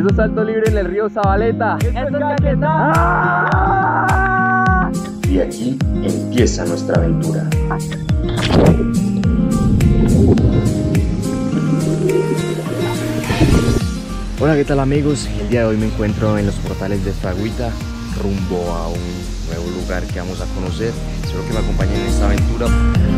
Eso es salto libre en el río Zabaleta. ¡Esto es Caquetá! ¡Ah! Y aquí empieza nuestra aventura. Hola, ¿qué tal amigos? El día de hoy me encuentro en los portales de Fragüita, rumbo a un nuevo lugar que vamos a conocer. Espero que me acompañen en esta aventura.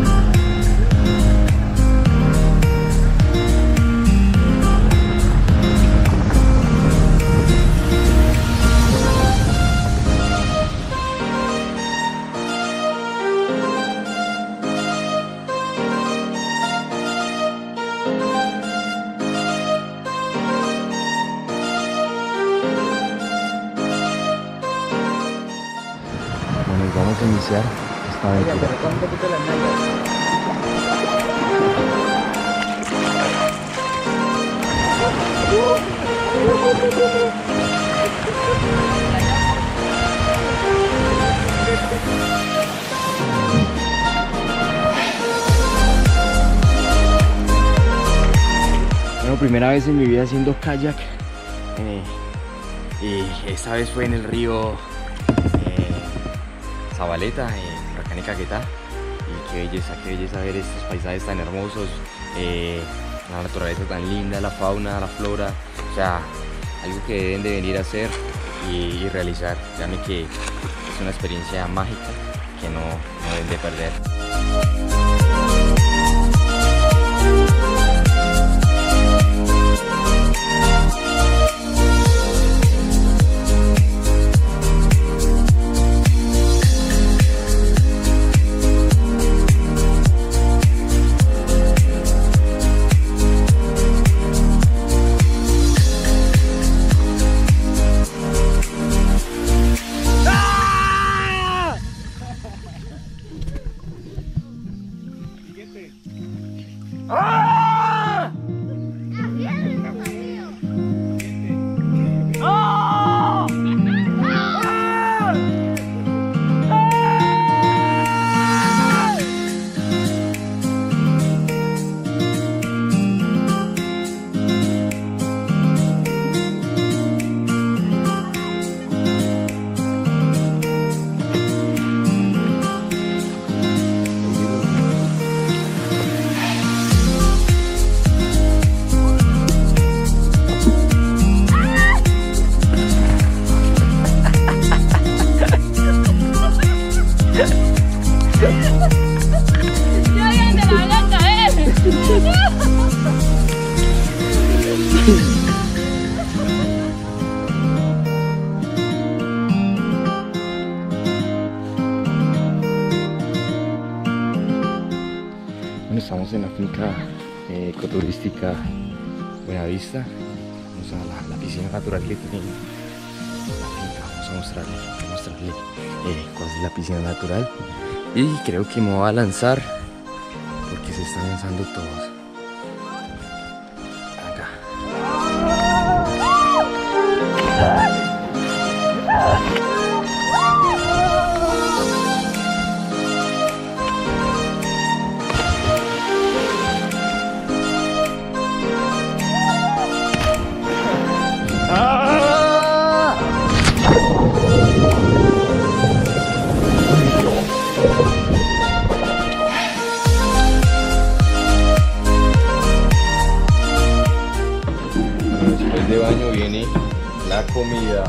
Vamos a iniciar esta aventura. Bueno, primera vez en mi vida haciendo kayak y esta vez fue en el río Zabaleta, Huracán y Caquetá. Y qué belleza ver estos paisajes tan hermosos, la naturaleza tan linda, la fauna, la flora, o sea, algo que deben de venir a hacer y realizar. Créanme que es una experiencia mágica que no deben de perder. ¡Ah! ¡Ah! Bueno, estamos en la finca ecoturística Buenavista. Vamos a la piscina natural que tiene la finca. Vamos a mostrarle cuál es la piscina natural. Y creo que me voy a lanzar porque se están lanzando todos. Acá. Después de baño viene la comida.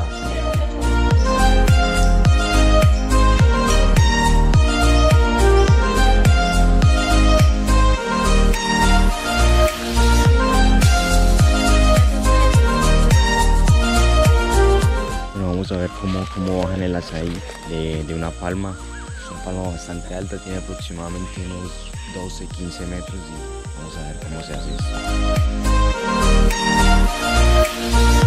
Bueno, vamos a ver cómo bajan el azaí de una palma. Es una palma bastante alta, tiene aproximadamente unos 12-15 metros y vamos a ver cómo se hace esto.